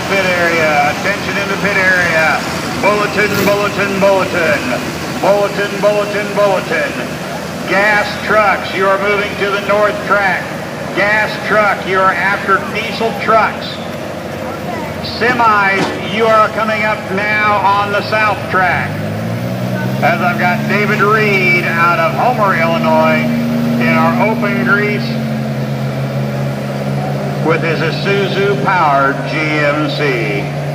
pit area. Attention in the pit area. Bulletin, bulletin, bulletin. Bulletin, bulletin, bulletin. Gas trucks, you are moving to the north track. Gas truck, you are after diesel trucks. Semis, you are coming up now on the south track. As I've got David Reed out of Homer, Illinois in our open grease with his Isuzu powered GMC.